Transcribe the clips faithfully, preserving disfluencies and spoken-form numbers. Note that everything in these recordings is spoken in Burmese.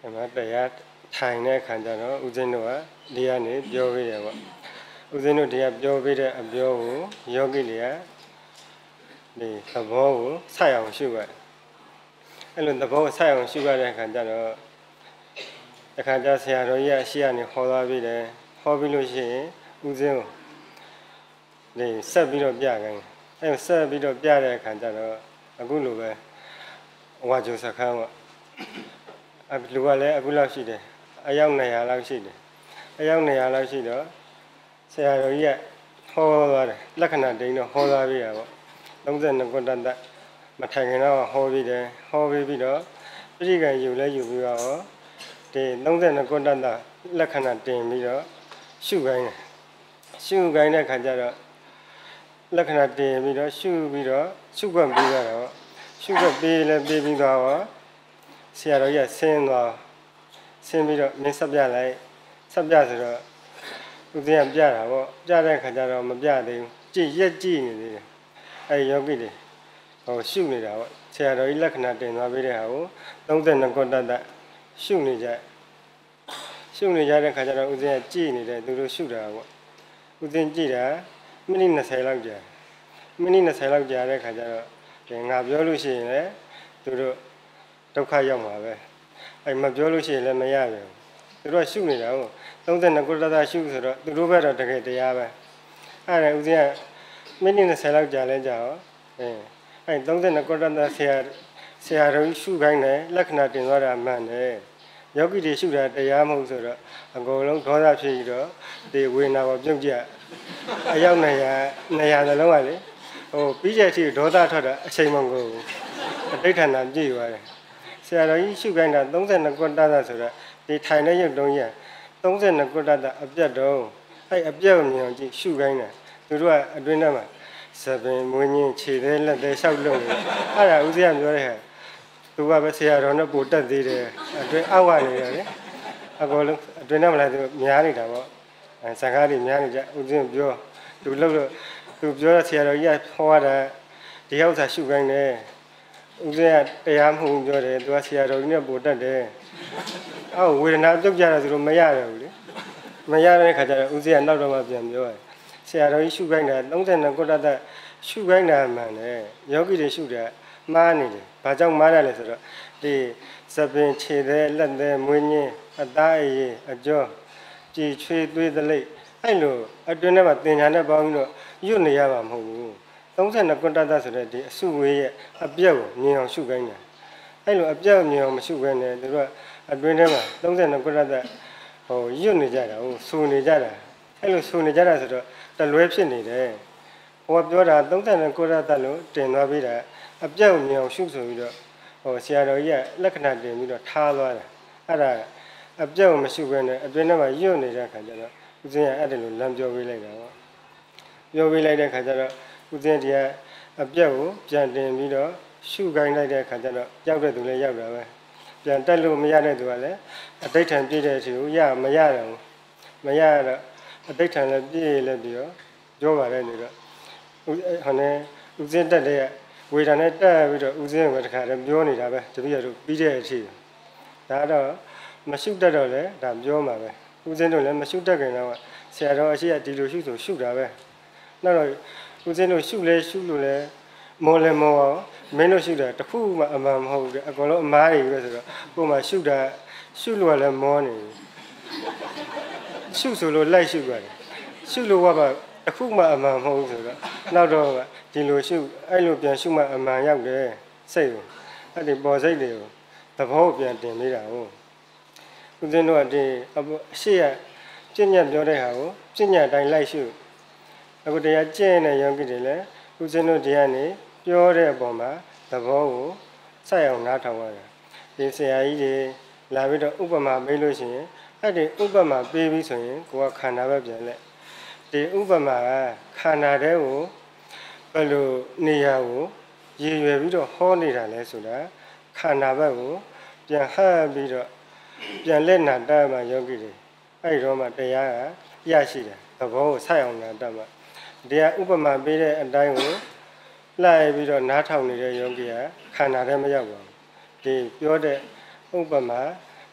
màတရားထိုင်တဲ့အခါကျတော့ဦးဇင်းတို့ကဒီကနေပြောပေးတယ်ပေါ့ဦးဇင်းတို့တရားပြောပေးတဲ့အပြောကိုယောဂီတွေကဒီသဘောကိုဆက်အောင်ရှုရတယ်အဲ့လိုသဘောကိုဆက်အောင်ရှုရတဲ့အခါကျတော့အခါကျဆရာတော်ကြီးအရှိကနေခေါ်သွားပြီးတယ်ခေါ်ပြီးလို့ရှိရင်ဦးဇင်းကိုဒီဆက်ပြီးတော့ပြခိုင်းအဲ့ဆက်ပြီးတော့ပြတဲ့အခါကျတော့အခုလိုပဲဝါကျုံစခန်းပေါ့လူကလည်းအခုလောက်ရှိတယ်အယောက်နှစ်ရာလောက်ရှိတယ်အယောက်နှစ်ရာလောက်ရှိတော့ဆရာတော်ကြီးကဟောသွားတယ်လက္ခဏာတိန်တော့ဟောသွားပြီးတာပေါ့သုံးဆယ်နှစ်ခုတတ်မထိုင်ခင်တော့ဟောပြီးတယ်ဟောပြီးပြီးတော့ပြိကံယူလဲယူပြီးတော့ဒီသုံးဆယ်နှစ်ခုတတ်လက္ခဏာတင်ပြီးတော့ရှုခိုင်းတယ်ရှုခိုင်းတဲ့ခါကျတော့လက္ခဏာတင်ပြီးတော့ရှုပြီးတော့ရှုခွင့်ပြီးတော့ရှုခွင့်ပြီးလဲပြီးပြီးတော့ဆရာတော်ကြီးဆင်းသွားဆင်းပြီးတော့မင်းဆက်ပြလိုက်ဆက်ပြဆိုတော့ဦးဇင်းကပြတာပေါ့ပြတဲ့ခါကျတော့မပြသေးဘူးကြည့်ရက်ကြည့်နေသေးတယ်အဲယောဂီတွေဟိုရှုနေတာပေါ့ဆရာတော်ကြီးလက္ခဏာတင်သွားပြီးတဲ့ဟာကိုသုံးဆယ်နှစ်ခုတတ်တတ်ရှုနေကြရှုနေကြတဲ့ခါကျတော့ဦးဇင်းကကြည့်နေတယ်သူတို့ရှုတာပေါ့ဦးဇင်းကြည့်တာမိနစ်၂၀လောက်ကြာမိနစ်၂၀လောက်ကြာတဲ့ခါကျတော့ငါပြောလို့ရှိရင်လည်းသူတို့ဒုက္ခရောက်မှာပဲအဲ့မပြောလို့ရှိရင်လည်းမရဘူးသူတို့ရှုနေတာဟုတ်သုံးဆယ်နှစ်ခုတတ်ရှုဆိုတော့သူတို့ဘက်တော့တကယ်တရားပဲအဲ့ဒါဦးဇင်းကမိနစ်၂၀လောက်ကြာလဲကြာရောအဲအဲ့သုံးဆယ်နှစ်ခုတတ်ဆရာဆရာတော်ကြီးရှုခိုင်းတယ်လက္ခဏာတင်သွားတာမှန်တယ်ယောဂီတွေရှုတာတရားမဟုတ်ဆိုတော့အကုန်လုံးဒေါသဖြစ်ပြီးတော့ဒီဝေနာပေါ်ပြုတ်ကြအယောက်နေရနေရနှလုံးကလေဟိုပြီးတဲ့အထိဒေါသထွက်တာအချိန်မကုန်ဘူးအဋိဌာဏပြည့်သွားတယ်ဆရာတော်ကြီးရှုခိုင်းတာသုံးဆယ်နှစ်ခုတတ်ဆိုတော့ဒီထိုင်တဲ့ရုပ်တုံးကြီးသုံးဆယ်နှစ်ခုတတ်အပြတ်တော့အဲ့အပြတ်မြင်အောင်ကြည့်ရှုခိုင်းတယ်သူတို့ကအတွင်းထဲမှာစပင်မွေးညင်းခြေသေးလက်သေးလျှောက်လို့အဲ့ဒါဦးဇင်းကပြောတဲ့ဟာသူကပဲဆရာတော်နဲ့ပိုတက်သေးတယ်အတွင်းအောက်ကနေရတယ်အကုန်လုံးအတွင်းထဲမှာလည်းသူများနေတာပေါ့ဇာကားတွေများနေကြဦးဇင်းပြောသူလှုပ်လို့သူပြောတဲ့ဆရာတော်ကြီးကဟောတာဒီဥစ္စာရှုခိုင်းတယ်ဦးဇင်းကတရားမဟုတ်ပြောတယ်သူကဆရာတော်ကြီးနဲ့ပိုတက်တယ်အော်ဝေဒနာပြုတ်ကြတာဆိုတော့မရရဘူးလေမရတဲ့ခါကျတော့ဦးဇင်းကနောက်တော့မှပြန်ပြောတယ်ဆရာတော်ကြီးရှုခိုင်းတာသုံးဆယ်နှစ်ခုတတ်ရှုခိုင်းတာမှန်တယ်ယောဂီတွေရှုတာမှားနေတယ်ဘာကြောင့်မှားတယ်လဲဆိုတော့ဒီစပင်ခြေသေးလက်သေးမွေးညင်းအသားအရည်အကျော်ကြည်ချွေးသွေးသလိပ်အဲ့လိုအတွင်းထဲမှာသင်ညာနဲ့ပေါင်းပြီးတော့ရွတ်နေရမှာမဟုတ်ဘူးသုံးဆယ်နှစ်ခုတတ်ဆိုတဲ့ဒီအစုဝေးရဲ့အပြတ်ကိုမြင်အောင်ရှုခိုင်းတယ်အဲ့လိုအပြတ်မြင်အောင်မရှုခိုင်းနဲ့သူတို့ကအတွင်းထဲမှာသုံးဆယ်နှစ်ခုတတ်ဟိုရွတ်နေကြတာဟိုဆူနေကြတာအဲ့လိုဆူနေကြတာဆိုတော့တလွဲဖြစ်နေတယ်ဟိုကပြောတာသုံးဆယ်နှစ်ခုတတ်လို့တင်သွားပြီးတာအပြတ်မြင်အောင်ရှုဆိုပြီးတော့ဟိုဆရာတော်ကြီးကလက္ခဏာတင်ပြီးတော့ထားသွားတယ်အဲ့ဒါအပြတ်ကိုမရှုဘဲနဲ့အတွင်းထဲမှာရွတ်နေတဲ့ခါကျတော့ဦးဇင်းကအဲ့ဒါလိုလမ်းပြောပေးလိုက်တာပေါ့ပြောပေးလိုက်တဲ့ခါကျတော့ဦးဇင်းဒီကအပြတ်ကိုပြန်တင်ပြီးတော့ရှုခိုင်းလိုက်တဲ့ခါကျတော့ရောက်တဲ့သူလည်းရောက်တာပဲပြန်တက်လို့မရတဲ့သူကလည်းအဋိဌံပြည့်တဲ့အချိန်ကိုရမရတော့ဘူးမရတော့အဋိဌံလည်းပြည့်လည်းပြီးတော့ပြောပါလေနေတော့ဟိုနဲ့ဦးဇင်းတက်တဲ့ဝေဒနာနဲ့တက်ပြီးတော့ဦးဇင်းကတခါတည်းပြောနေတာပဲတပည့်တော်ပြီးတဲ့အချိန်ဒါတော့မရှုတတ်တော့လေဒါပြောမှာပဲဦးဇင်းတို့လည်းမရှုတတ်ခင်တော့ဆရာတော်အရှိကဒီလိုရှုဆိုရှုတာပဲနောက်တော့ဦးဇင်းတို့ရှုလဲရှုလို့လဲမောလဲမောအောင်မင်းတို့ရှုတာတခုမှအမှန်မဟုတ်ဘူးအကုန်လုံးအမားတွေပဲဆိုတော့ကိုယ်မှရှုတာရှုလို့လည်းမောနေရှုဆိုလို့လိုက်ရှုရတယ်ရှုလို့ကပါတခုမှအမှန်မဟုတ်ဘူးဆိုတော့နောက်တော့ဒီလိုရှုအဲ့လိုပြန်ရှုမှအမှန်ရောက်တယ်စိတ်ကိုအဲ့ဒီပေါ်စိတ်တွေကိုသဘောပြန်တင်ပေးတာဟုတ်ဦးဇင်းတို့ကဒီအရှိရပြည့်ညတ်ပြောတဲ့ဟာကိုပြည့်ညတ်တိုင်းလိုက်ရှုအခုတရားကျင့်တဲ့ယောဂီတွေလည်းဦးဇင်းတို့ဒီကနေပြောတဲ့အပေါ်မှာသဘောကိုစိုက်အောင်နားထောင်ရတယ်ဒီဆရာကြီးတွေလာပြီးတော့ဥပမာပေးလို့ရှိရင်အဲ့ဒီဥပမာပေးပြီးဆိုရင်ကိုကခန္ဓာပဲပြန်လက်ဒီဥပမာကခန္ဓာတဲ့ကိုဘယ်လိုနေရာကိုရည်ရွယ်ပြီးတော့ဟောနေတာလဲဆိုတာခန္ဓာဘက်ကိုပြန်ဟပ်ပြီးတော့ပြန်လက်နာတတ်မှယောဂီတွေအဲ့ဒီတော့မှတရားကရရှိတယ်သဘောကိုစိုက်အောင်နာတတ်မှတရားဥပမာပေးတဲ့အတိုင်းကိုလိုက်ပြီးတော့နားထောင်နေတဲ့ယောဂီကခန္ဓာထဲမရောက်ပါဘူးဒီပြောတဲ့ဥပမာ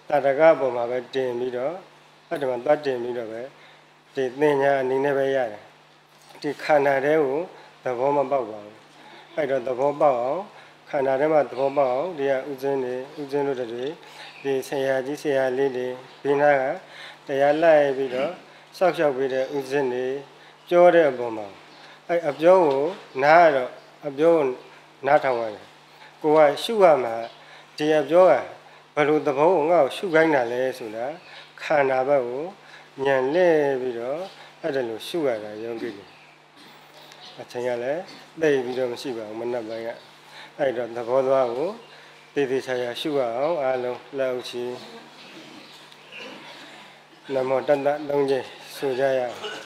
တာတကပေါ်မှာပဲတင်ပြီးတော့အဲ့ဒါမှသွားတင်ပြီးတော့ပဲဒီသင်ညာအနေနဲ့ပဲရတယ်ဒီခန္ဓာတွေကိုသဘောမပေါက်ပါဘူးအဲ့တော့သဘောပေါက်အောင်ခန္ဓာထဲမှာသဘောပေါက်အောင်ဒီကဥစဉ်တွေဥစဉ်တို့တွေဒီဆရာကြီးဆရာလေးတွေဒီနာကတရားလိုက်ပြီးတော့စောက်ရှောက်ပြီးတဲ့ဥစဉ်တွေပြောတဲ့အပေါ်မှာအဲ့အပြောကိုနားရတော့အပြောကိုနားထောင်ရတယ်ကိုကရှုရမှာဒီအပြောကဘယ်လိုသဘောကိုငါ့ကိုရှုခိုင်းတာလဲဆိုတာခန္ဓာဘက်ကိုညံလဲပြီးတော့အဲ့ဒါလိုရှုရတာယောဂီတွေအချိန်ကလည်းသိပြီးတော့မရှိပါဘူးမနှက်ပိုင်းကအဲ့တော့သဘောသွားကိုတည်တည်ချာချာရှုရအောင်အားလုံးလက်ဥချီနမောတတ္တသုံးချက်ဆိုကြရအောင်